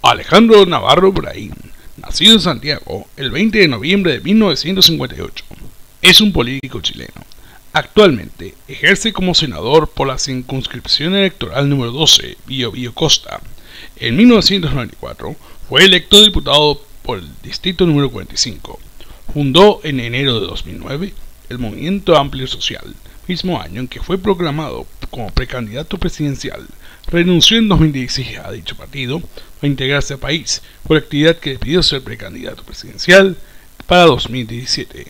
Alejandro Navarro Brahim, nacido en Santiago el 20 de noviembre de 1958, es un político chileno. Actualmente ejerce como senador por la circunscripción electoral número 12, Biobío Costa. En 1994 fue electo diputado por el distrito número 45. Fundó en enero de 2009 el Movimiento Amplio Social, mismo año en que fue proclamado como precandidato presidencial. Renunció en 2016 a dicho partido para integrarse a País, colectividad que decidió ser precandidato presidencial para 2017.